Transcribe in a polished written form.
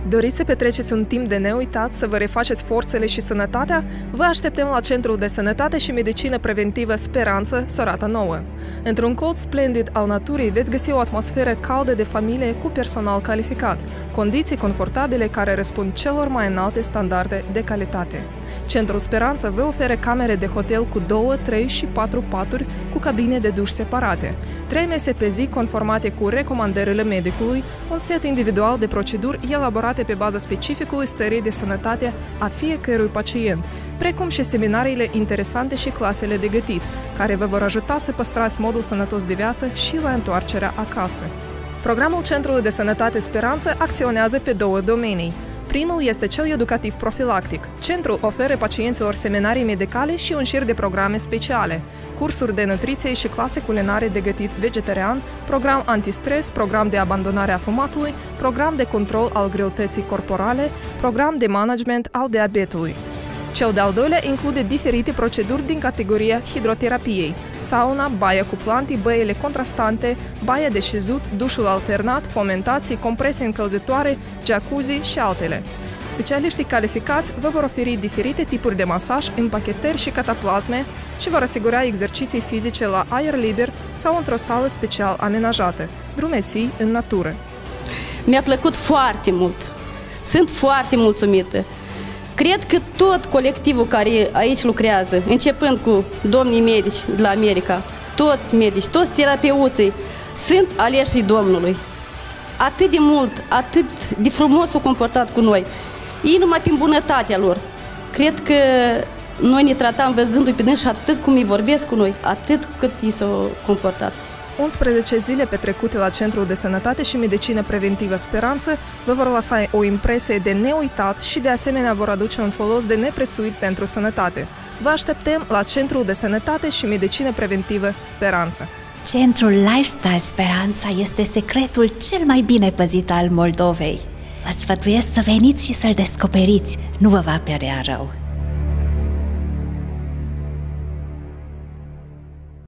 Doriți să petreceți un timp de neuitat, să vă refaceți forțele și sănătatea? Vă așteptăm la Centrul de Sănătate și Medicină Preventivă Speranță, Sorata Nouă. Într-un colț splendid al naturii veți găsi o atmosferă caldă de familie cu personal calificat, condiții confortabile care răspund celor mai înalte standarde de calitate. Centrul Speranță vă oferă camere de hotel cu 2, 3 și 4 paturi cu cabine de duș separate, 3 mese pe zi conformate cu recomandările medicului, un set individual de proceduri elaborate pe baza specificului stării de sănătate a fiecărui pacient, precum și seminariile interesante și clasele de gătit, care vă vor ajuta să păstrați modul sănătos de viață și la întoarcerea acasă. Programul Centrului de Sănătate Speranță acționează pe 2 domenii. Primul este cel educativ-profilactic. Centrul oferă pacienților seminarii medicale și un șir de programe speciale, cursuri de nutriție și clase culinare de gătit vegetarian, program antistres, program de abandonare a fumatului, program de control al greutății corporale, program de management al diabetului. Cel de-al doilea include diferite proceduri din categoria hidroterapiei, sauna, baia cu plantii, băile contrastante, baia de șezut, dușul alternat, fomentații, comprese încălzitoare, jacuzzi și altele. Specialiștii calificați vă vor oferi diferite tipuri de masaj, împachetări și cataplasme și vor asigura exerciții fizice la aer liber sau într-o sală special amenajată, drumeții în natură. Mi-a plăcut foarte mult. Sunt foarte mulțumită. Cred că tot colectivul care aici lucrează, începând cu domnii medici de la America, toți medici, toți terapeuții, sunt aleșii Domnului. Atât de mult, atât de frumos s-au comportat cu noi. Ei numai prin bunătatea lor. Cred că noi ne tratam văzându-i pe dânsi atât cum îi vorbesc cu noi, atât cât ei s-au comportat. 11 zile petrecute la Centrul de Sănătate și Medicină Preventivă Speranță vă vor lăsa o impresie de neuitat și de asemenea vor aduce un folos de neprețuit pentru sănătate. Vă așteptăm la Centrul de Sănătate și Medicină Preventivă Speranță. Centrul Lifestyle Speranța este secretul cel mai bine păzit al Moldovei. Vă sfătuiesc să veniți și să-l descoperiți, nu vă va părea rău.